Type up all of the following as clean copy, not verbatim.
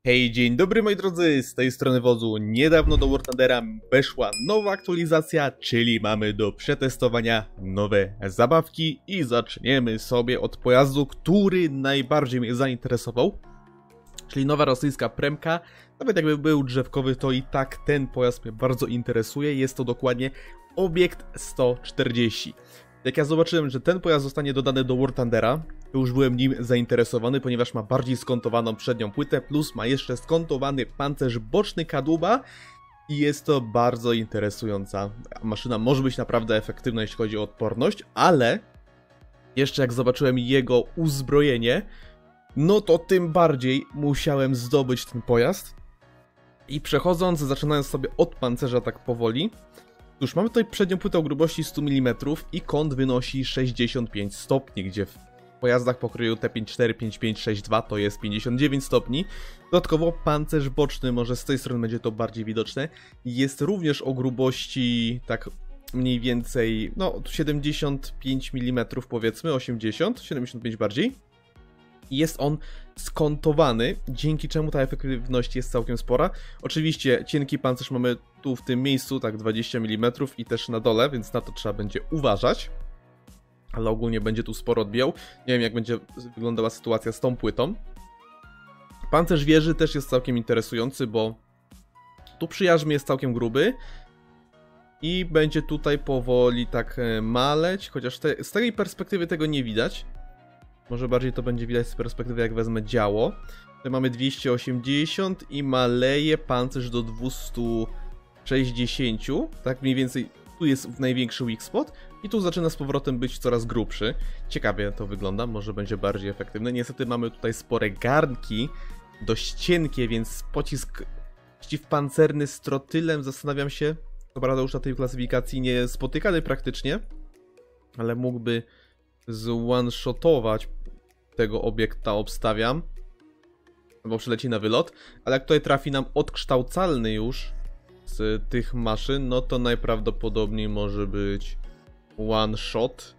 Hej, dzień dobry moi drodzy, z tej strony Wodzu. Niedawno do War Thundera weszła nowa aktualizacja, czyli mamy do przetestowania nowe zabawki i zaczniemy sobie od pojazdu, który najbardziej mnie zainteresował, czyli nowa rosyjska premka. Nawet jakby był drzewkowy, to i tak ten pojazd mnie bardzo interesuje. Jest to dokładnie obiekt 140. Jak ja zobaczyłem, że ten pojazd zostanie dodany do War Thundera, to już byłem nim zainteresowany, ponieważ ma bardziej skontowaną przednią płytę, plus ma jeszcze skontowany pancerz boczny kadłuba i jest to bardzo interesująca maszyna. Może być naprawdę efektywna, jeśli chodzi o odporność, ale jeszcze jak zobaczyłem jego uzbrojenie, no to tym bardziej musiałem zdobyć ten pojazd. I przechodząc, zaczynając sobie od pancerza tak powoli, cóż, mamy tutaj przednią płytę o grubości 100 mm i kąt wynosi 65 stopni, gdzie w pojazdach pokroju T54, 55, 62 to jest 59 stopni. Dodatkowo pancerz boczny, może z tej strony będzie to bardziej widoczne, jest również o grubości tak mniej więcej, no 75 mm powiedzmy, 80, 75 bardziej. I jest on skontowany, dzięki czemu ta efektywność jest całkiem spora. Oczywiście cienki pancerz mamy tu w tym miejscu, tak 20 mm i też na dole, więc na to trzeba będzie uważać. Ale ogólnie będzie tu sporo odbijał. Nie wiem, jak będzie wyglądała sytuacja z tą płytą. Pancerz wieży też jest całkiem interesujący, bo tu przy jarzmie jest całkiem gruby. I będzie tutaj powoli tak maleć, chociaż z tej perspektywy tego nie widać. Może bardziej to będzie widać z perspektywy, jak wezmę działo. Tutaj mamy 280 i maleje pancerz do 260. Tak mniej więcej tu jest największy weak spot i tu zaczyna z powrotem być coraz grubszy. Ciekawie to wygląda, może będzie bardziej efektywne. Niestety mamy tutaj spore garnki, dość cienkie, więc pocisk przeciwpancerny z trotylem, zastanawiam się, co prawda już na tej klasyfikacji nie spotykany praktycznie, ale mógłby z-one-shotować tego obiekta, obstawiam, bo przyleci na wylot, ale jak tutaj trafi nam odkształcalny już z tych maszyn, no to najprawdopodobniej może być one shot.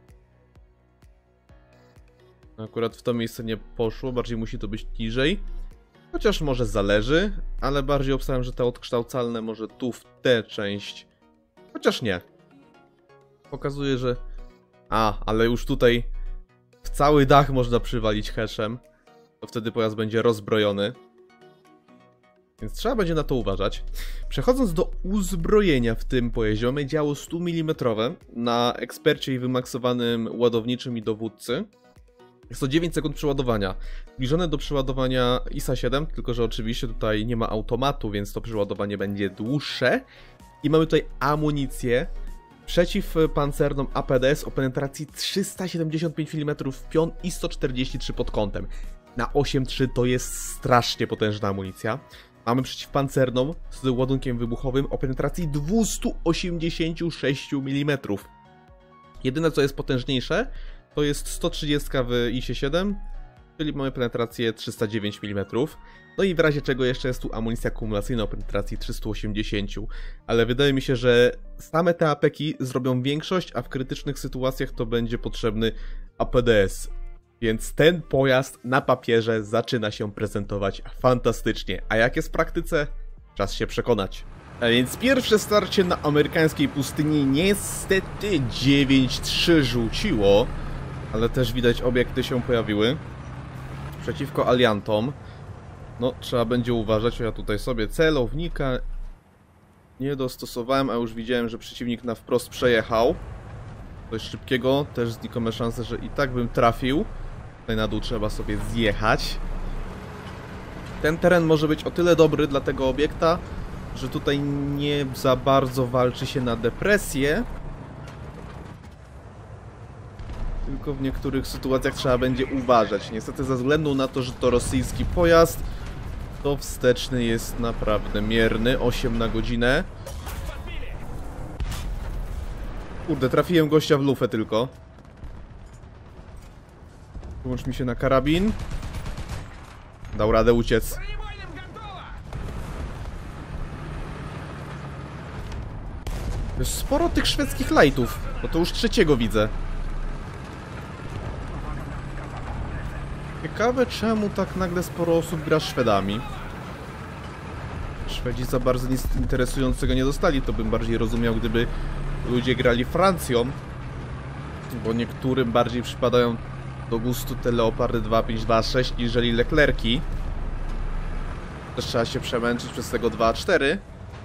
Akurat w to miejsce nie poszło, bardziej musi to być niżej. Chociaż może zależy, ale bardziej obstawiam, że te odkształcalne może tu w tę część. Chociaż nie. Pokazuje, że... ale już tutaj w cały dach można przywalić heszem. To wtedy pojazd będzie rozbrojony. Więc trzeba będzie na to uważać. Przechodząc do uzbrojenia w tym pojeździe, mamy działo 100 mm na ekspercie i wymaksowanym ładowniczym i dowódcy. Jest to 9 sekund przeładowania. Zbliżone do przeładowania ISA 7, tylko że oczywiście tutaj nie ma automatu, więc to przeładowanie będzie dłuższe. I mamy tutaj amunicję przeciwpancerną APDS o penetracji 375 mm w pion i 143 pod kątem. Na 8.3 to jest strasznie potężna amunicja. Mamy przeciwpancerną z ładunkiem wybuchowym o penetracji 286 mm. Jedyne co jest potężniejsze to jest 130 w ISie 7, czyli mamy penetrację 309 mm. No i w razie czego jeszcze jest tu amunicja akumulacyjna o penetracji 380. Ale wydaje mi się, że same te APK-i zrobią większość, a w krytycznych sytuacjach to będzie potrzebny APDS. Więc ten pojazd na papierze zaczyna się prezentować fantastycznie. A jak jest w praktyce? Czas się przekonać. A więc pierwsze starcie na amerykańskiej pustyni niestety 9-3 rzuciło. Ale też widać obiekty się pojawiły. Przeciwko aliantom. No, trzeba będzie uważać. Ja tutaj sobie celownika nie dostosowałem, a już widziałem, że przeciwnik na wprost przejechał. Coś szybkiego, też znikome szanse, że i tak bym trafił. Tutaj na dół trzeba sobie zjechać. Ten teren może być o tyle dobry dla tego obiekta, że tutaj nie za bardzo walczy się na depresję. Tylko w niektórych sytuacjach trzeba będzie uważać. Niestety ze względu na to, że to rosyjski pojazd, to wsteczny jest naprawdę mierny, 8 na godzinę. Kurde, trafiłem gościa w lufę tylko. Wyłącz mi się na karabin. Dał radę uciec. Jest sporo tych szwedzkich lightów, bo to już trzeciego widzę. Ciekawe czemu tak nagle sporo osób gra Szwedami. Szwedzi za bardzo nic interesującego nie dostali. To bym bardziej rozumiał, gdyby ludzie grali Francją. Bo niektórym bardziej przypadają do gustu te Leopardy 2.5.2.6 niżeli Leclerki. Też trzeba się przemęczyć przez tego 2.4.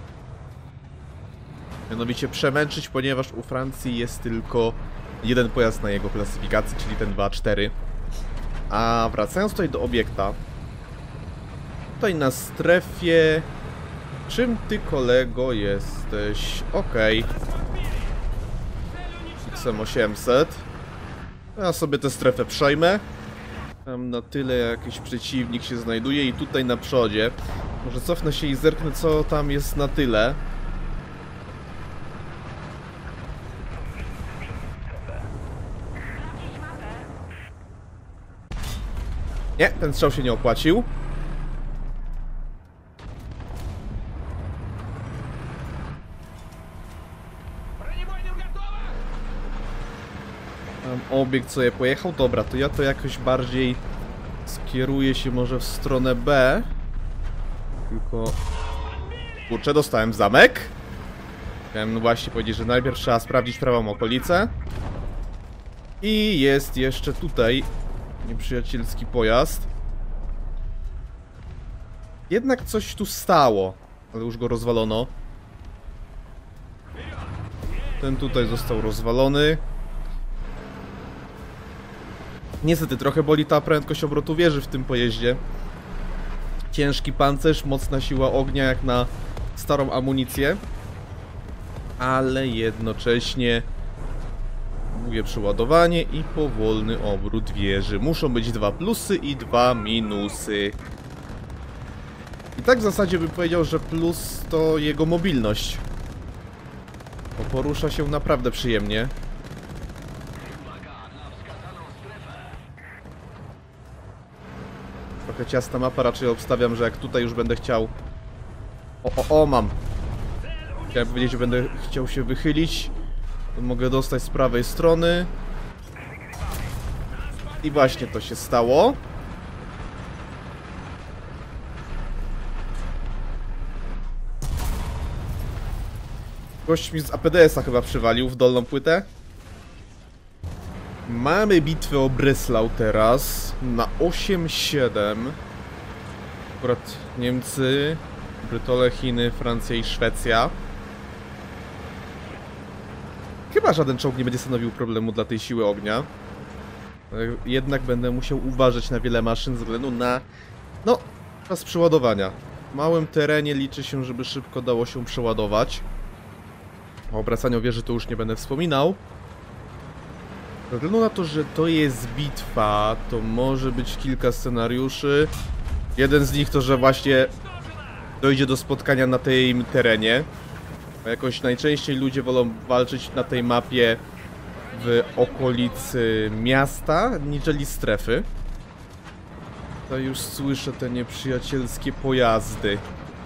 Mianowicie przemęczyć, ponieważ u Francji jest tylko jeden pojazd na jego klasyfikacji, czyli ten 2.4. A wracając tutaj do obiekta. Tutaj na strefie... Czym ty, kolego, jesteś? Okej. XM800. Ja sobie tę strefę przejmę. Tam na tyle jakiś przeciwnik się znajduje i tutaj na przodzie. Może cofnę się i zerknę, co tam jest na tyle. Nie, ten strzał się nie opłacił. Tam obiekt sobie pojechał. Dobra, to ja to jakoś bardziej skieruję się może w stronę B. Tylko... Kurczę, dostałem zamek. Chciałem właśnie powiedzieć, że najpierw trzeba sprawdzić prawą okolicę. I jest jeszcze tutaj nieprzyjacielski pojazd. Jednak coś tu stało, ale już go rozwalono. Ten tutaj został rozwalony. Niestety trochę boli ta prędkość obrotu wieży w tym pojeździe. Ciężki pancerz, mocna siła ognia jak na starą amunicję. Ale jednocześnie długie przeładowanie i powolny obrót wieży. Muszą być 2 plusy i 2 minusy. I tak w zasadzie bym powiedział, że plus to jego mobilność. Bo porusza się naprawdę przyjemnie. Trochę ciasna mapa, raczej obstawiam, że jak tutaj już będę chciał... mam! Chciałem powiedzieć, że będę chciał się wychylić. To mogę dostać z prawej strony. I właśnie to się stało. Gość mi z APDS-a chyba przywalił w dolną płytę. Mamy bitwę o Breslau teraz na 8-7. Akurat Niemcy, Brytole, Chiny, Francja i Szwecja. Chyba żaden czołg nie będzie stanowił problemu dla tej siły ognia. Jednak będę musiał uważać na wiele maszyn ze względu na... no, czas przeładowania. W małym terenie liczy się, żeby szybko dało się przeładować. O obracaniu wieży to już nie będę wspominał. Ze względu na to, że to jest bitwa, to może być kilka scenariuszy. Jeden z nich to, że właśnie dojdzie do spotkania na tym terenie. Bo jakoś najczęściej ludzie wolą walczyć na tej mapie w okolicy miasta, niżeli strefy. To już słyszę te nieprzyjacielskie pojazdy.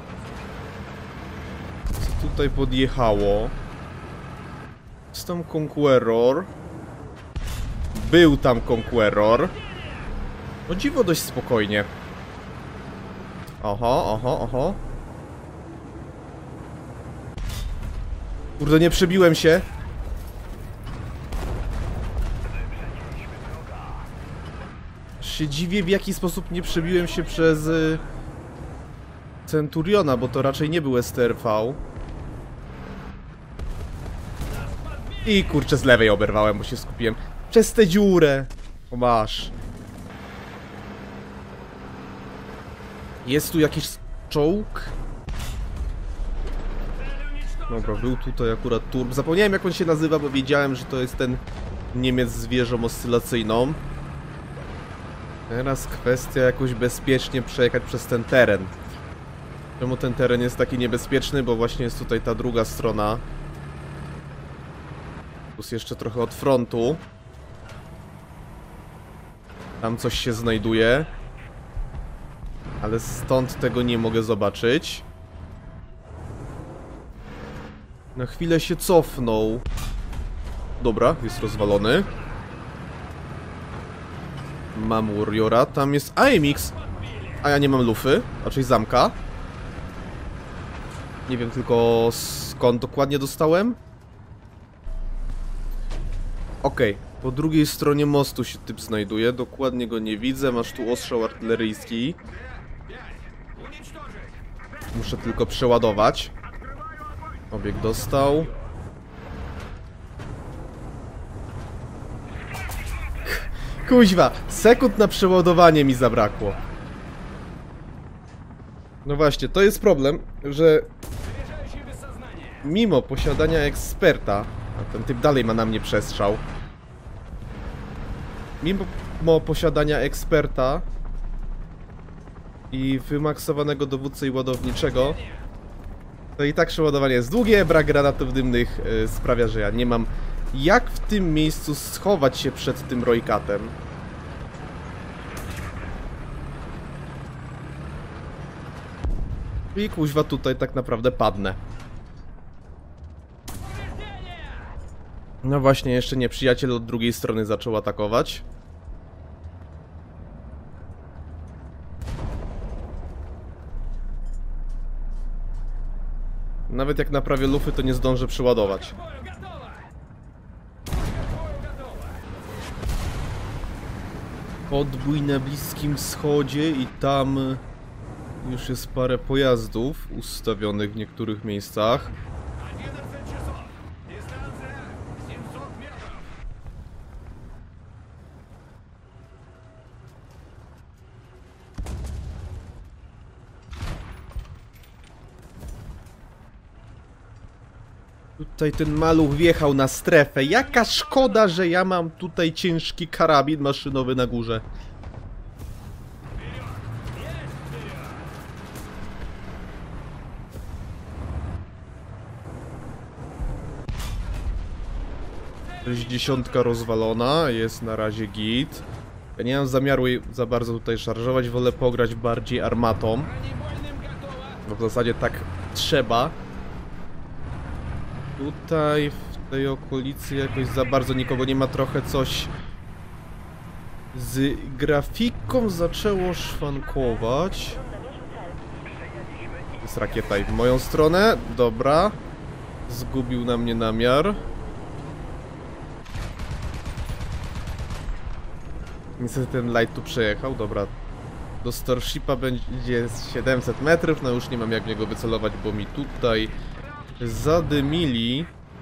Co tutaj podjechało? Jest tam Conqueror. Był tam Conqueror. No dziwo dość spokojnie. Oho. Kurde, nie przebiłem się. Się dziwię, w jaki sposób nie przebiłem się przez Centuriona, bo to raczej nie był STRV. I kurczę, z lewej oberwałem, bo się skupiłem. Przez tę dziurę. O, masz. Jest tu jakiś czołg? Dobra, był tutaj akurat turb. Zapomniałem, jak on się nazywa, bo wiedziałem, że to jest ten Niemiec z wieżą oscylacyjną. Teraz kwestia jakoś bezpiecznie przejechać przez ten teren. Czemu ten teren jest taki niebezpieczny? Bo właśnie jest tutaj ta druga strona. Plus jeszcze trochę od frontu. Tam coś się znajduje. Ale stąd tego nie mogę zobaczyć. Na chwilę się cofnął. Dobra, jest rozwalony. Mam Warriora, tam jest AMX. A ja nie mam lufy, raczej zamka. Nie wiem tylko skąd dokładnie dostałem. Okej, po drugiej stronie mostu się typ znajduje. Dokładnie go nie widzę. Masz tu ostrzał artyleryjski. Muszę tylko przeładować. Obiekt dostał. Kuźwa, sekund na przeładowanie mi zabrakło. No właśnie, to jest problem, że mimo posiadania eksperta, a ten typ dalej ma na mnie przestrzał. Mimo posiadania eksperta i wymaksowanego dowódcy i ładowniczego, to i tak przeładowanie jest długie, brak granatów dymnych sprawia, że ja nie mam jak w tym miejscu schować się przed tym Roycatem. I kuźwa tutaj tak naprawdę padnę. No właśnie, jeszcze nieprzyjaciel od drugiej strony zaczął atakować. Nawet jak naprawię lufy, to nie zdążę przeładować. Podbój na Bliskim Wschodzie i tam już jest parę pojazdów ustawionych w niektórych miejscach. Tutaj ten maluch wjechał na strefę. Jaka szkoda, że ja mam tutaj ciężki karabin maszynowy na górze. Dziesiątka rozwalona, jest na razie git. Ja nie mam zamiaru jej za bardzo tutaj szarżować, wolę pograć bardziej armatą. Bo w zasadzie tak trzeba. Tutaj, w tej okolicy jakoś za bardzo nikogo nie ma, trochę coś z grafiką zaczęło szwankować. Jest rakieta i w moją stronę, dobra. Zgubił na mnie namiar. Niestety ten light tu przejechał, dobra. Do Starshipa będzie 700 metrów, no już nie mam jak w niego wycelować, bo mi tutaj zadymili.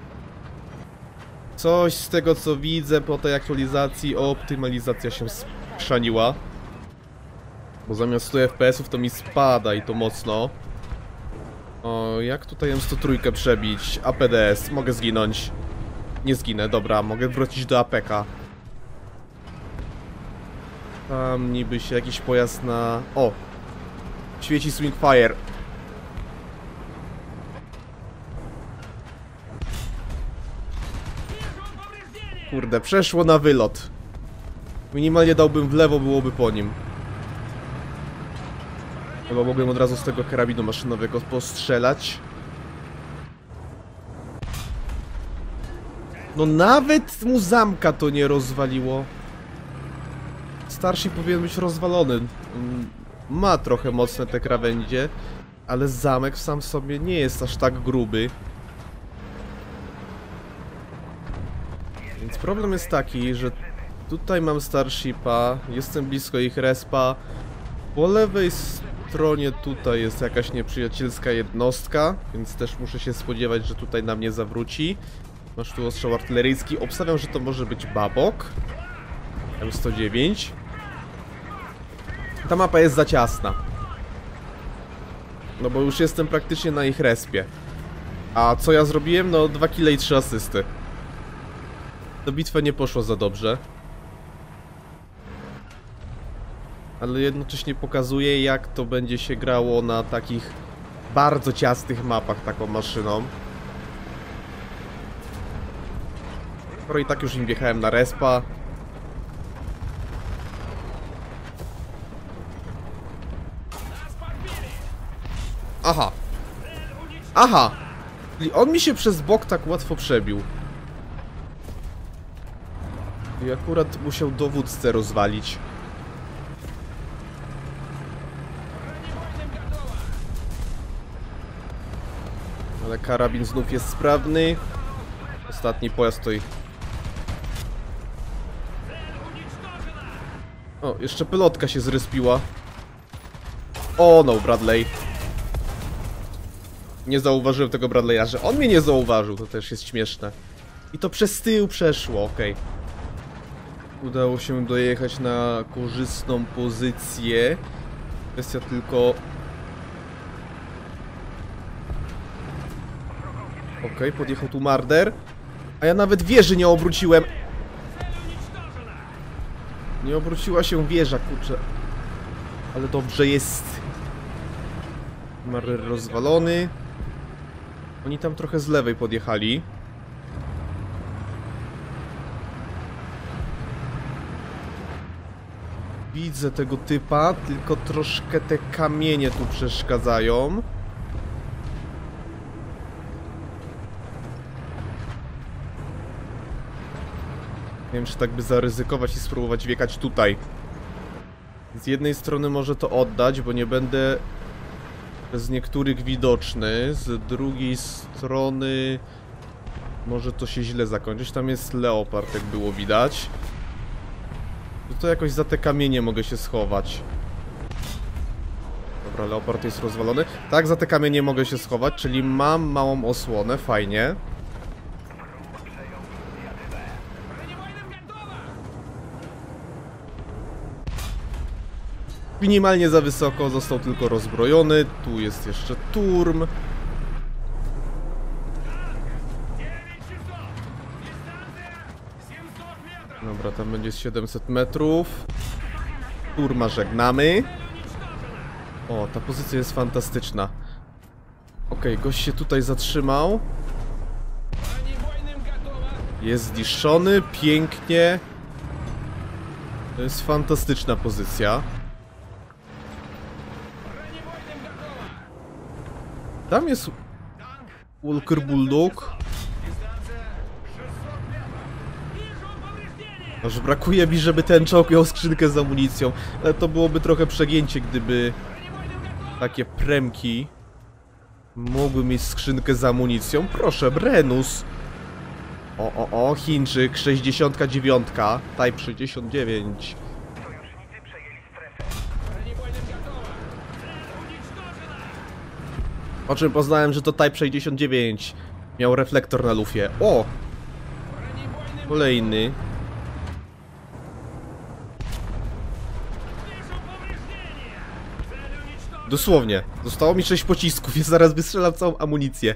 Coś z tego co widzę po tej aktualizacji, optymalizacja się skrzaniła. Bo zamiast 100 FPS-ów to mi spada i to mocno. O, jak tutaj M103 przebić? APDS, mogę zginąć. Nie zginę, dobra, mogę wrócić do APK. Tam niby się jakiś pojazd na... O! Świeci Swingfire. Kurde, przeszło na wylot. Minimalnie dałbym w lewo, byłoby po nim. Chyba mogłem od razu z tego karabinu maszynowego postrzelać. No nawet mu zamka to nie rozwaliło. Starszy powinien być rozwalony. Ma trochę mocne te krawędzie, ale zamek sam w sobie nie jest aż tak gruby. Więc problem jest taki, że tutaj mam Starshipa, jestem blisko ich respa. Po lewej stronie tutaj jest jakaś nieprzyjacielska jednostka, więc też muszę się spodziewać, że tutaj na mnie zawróci. Masz tu ostrzał artyleryjski, obstawiam, że to może być Babok M109. Ta mapa jest za ciasna. No bo już jestem praktycznie na ich respie. A co ja zrobiłem? No 2 kile i 3 asysty. Ta bitwa nie poszła za dobrze. Ale jednocześnie pokazuje, jak to będzie się grało na takich bardzo ciasnych mapach taką maszyną. Skoro i tak już im wjechałem na respa. Aha. Aha. Czyli on mi się przez bok tak łatwo przebił. I akurat musiał dowódcę rozwalić. Ale karabin znów jest sprawny. Ostatni pojazd stoi. O, jeszcze pilotka się zrespiła. O no, Bradley. Nie zauważyłem tego Bradley'a, że on mnie nie zauważył, to też jest śmieszne. I to przez tył przeszło, okej. Udało się dojechać na korzystną pozycję. Kwestia tylko... Okej, podjechał tu Marder. A ja nawet wieży nie obróciłem. Nie obróciła się wieża, kurczę. Ale dobrze jest. Marder rozwalony. Oni tam trochę z lewej podjechali. Widzę tego typa, tylko troszkę te kamienie tu przeszkadzają. Nie wiem, czy tak by zaryzykować i spróbować wjechać tutaj. Z jednej strony może to oddać, bo nie będę z niektórych widoczny. Z drugiej strony może to się źle zakończyć. Tam jest Leopard, jak było widać. To jakoś za te kamienie mogę się schować. Dobra, Leopard jest rozwalony. Tak, za te kamienie mogę się schować, czyli mam małą osłonę, fajnie. Minimalnie za wysoko, został tylko rozbrojony. Tu jest jeszcze Turm. Dobra, tam będzie 700 metrów. Turma żegnamy. O, ta pozycja jest fantastyczna. Okej, gość się tutaj zatrzymał. Jest zniszczony, pięknie. To jest fantastyczna pozycja. Tam jest Walker Bulldog. Aż brakuje mi, żeby ten czołg miał skrzynkę z amunicją. Ale to byłoby trochę przegięcie, gdyby takie premki mogły mieć skrzynkę z amunicją. Proszę, Brennus. O, Chińczyk, 69, Type 69. O czym poznałem, że to Type 69 miał reflektor na lufie. O! Kolejny. Dosłownie. Zostało mi 6 pocisków i zaraz wystrzelam całą amunicję.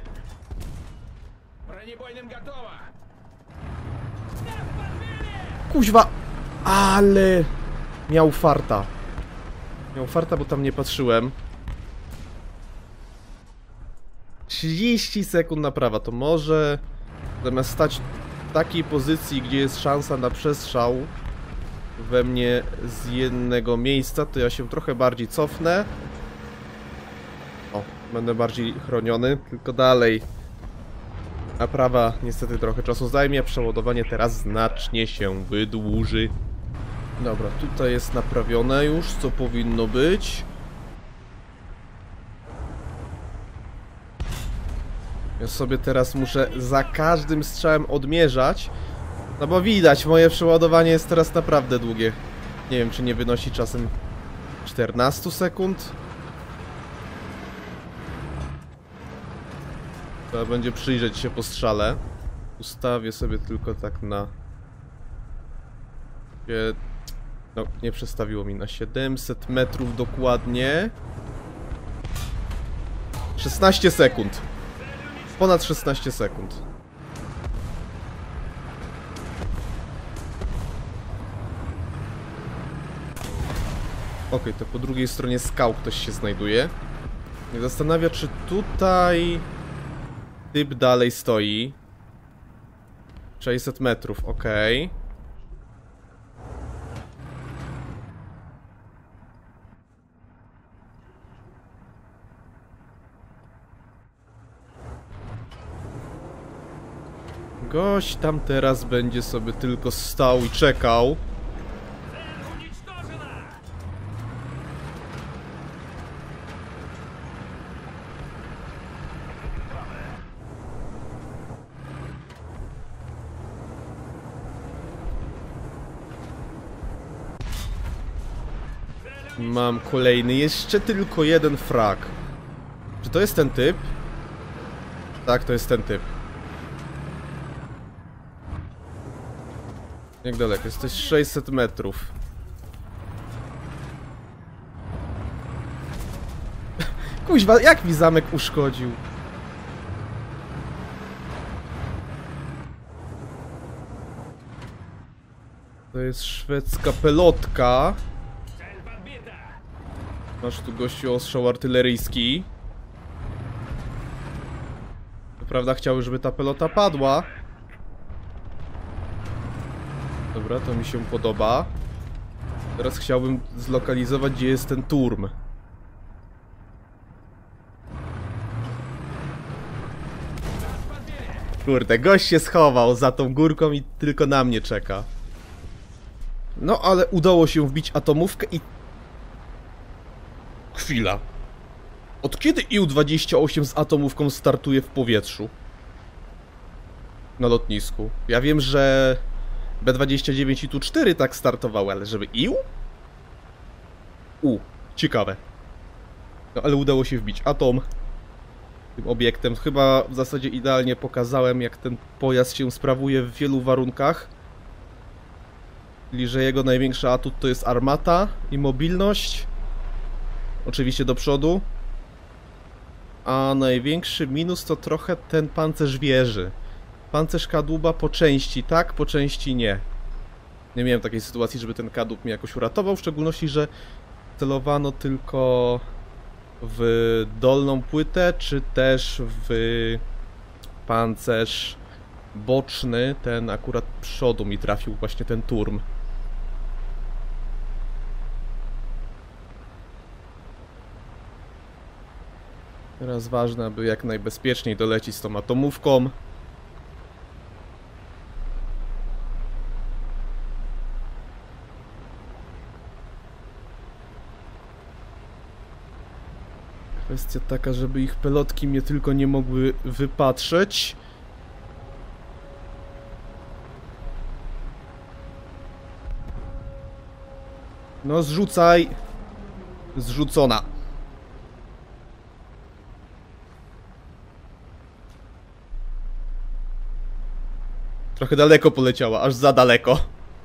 Kuźwa! Ale... Miał farta. Miał farta, bo tam nie patrzyłem. 30 sekund naprawa, to może zamiast stać w takiej pozycji, gdzie jest szansa na przestrzał we mnie z jednego miejsca, to ja się trochę bardziej cofnę. O, będę bardziej chroniony, tylko dalej. Naprawa niestety trochę czasu zajmie, przeładowanie teraz znacznie się wydłuży. Dobra, tutaj jest naprawione już, co powinno być. Ja sobie teraz muszę za każdym strzałem odmierzać. No bo widać, moje przeładowanie jest teraz naprawdę długie. Nie wiem, czy nie wynosi czasem 14 sekund. Trzeba będzie przyjrzeć się po strzale. Ustawię sobie tylko tak na... No, nie przestawiło mi na 700 metrów dokładnie. 16 sekund. Ponad 16 sekund. Okej, to po drugiej stronie skał ktoś się znajduje. Mnie zastanawia, czy tutaj typ dalej stoi. 600 metrów, okej. Gość tam teraz będzie sobie tylko stał i czekał. Mam kolejny, jeszcze tylko jeden frag. Czy to jest ten typ? Tak, to jest ten typ. Jak daleko? Jesteś 600 metrów. Kuźwa, jak mi zamek uszkodził? To jest szwedzka pelotka. Masz tu gościu ostrzał artyleryjski. Co prawda chciałbym, żeby ta pelota padła. Dobra, to mi się podoba. Teraz chciałbym zlokalizować, gdzie jest ten turm. Kurde, gość się schował za tą górką i tylko na mnie czeka. No, ale udało się wbić atomówkę i... Chwila. Od kiedy Ił-28 z atomówką startuje w powietrzu? Na lotnisku. Ja wiem, że B-29 i Tu-4 tak startowały, ale żeby Ił? Ciekawe. No, ale udało się wbić atom tym obiektem. Chyba w zasadzie idealnie pokazałem, jak ten pojazd się sprawuje w wielu warunkach. Czyli, że jego największy atut to jest armata i mobilność. Oczywiście do przodu. A największy minus to trochę ten pancerz wieży. Pancerz kadłuba po części tak, po części nie. Nie miałem takiej sytuacji, żeby ten kadłub mnie jakoś uratował, w szczególności, że celowano tylko w dolną płytę, czy też w pancerz boczny. Ten akurat przodu mi trafił właśnie ten turm. Teraz ważne, aby jak najbezpieczniej dolecieć z tą atomówką. Kwestia taka, żeby ich pelotki mnie tylko nie mogły wypatrzeć. No zrzucaj. Zrzucona. Trochę daleko poleciała, aż za daleko.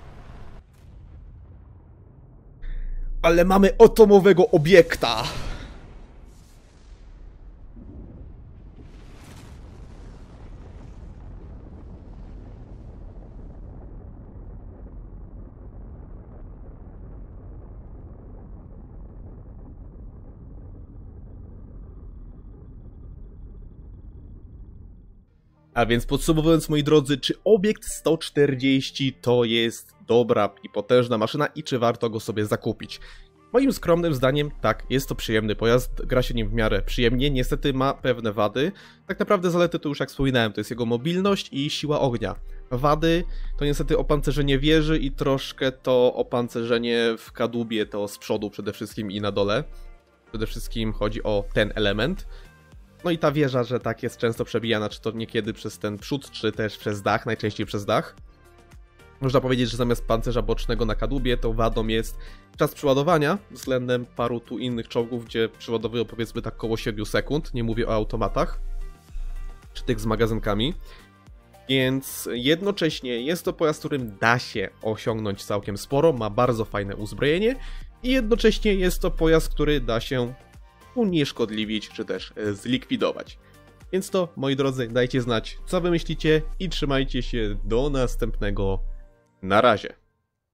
Ale mamy atomowego obiekta. A więc podsumowując, moi drodzy, czy obiekt 140 to jest dobra i potężna maszyna i czy warto go sobie zakupić? Moim skromnym zdaniem tak, jest to przyjemny pojazd, gra się nim w miarę przyjemnie, niestety ma pewne wady. Tak naprawdę zalety to już jak wspominałem, to jest jego mobilność i siła ognia. Wady to niestety opancerzenie wieży i troszkę to opancerzenie w kadłubie, to z przodu przede wszystkim i na dole. Przede wszystkim chodzi o ten element. No i ta wieża, że tak jest często przebijana, czy to niekiedy przez ten przód, czy też przez dach, najczęściej przez dach. Można powiedzieć, że zamiast pancerza bocznego na kadłubie, to wadą jest czas przeładowania względem paru tu innych czołgów, gdzie przeładowują powiedzmy tak około 7 sekund, nie mówię o automatach, czy tych z magazynkami. Więc jednocześnie jest to pojazd, którym da się osiągnąć całkiem sporo, ma bardzo fajne uzbrojenie i jednocześnie jest to pojazd, który da się unieszkodliwić, czy też zlikwidować. Więc to, moi drodzy, dajcie znać, co wy myślicie i trzymajcie się do następnego. Na razie.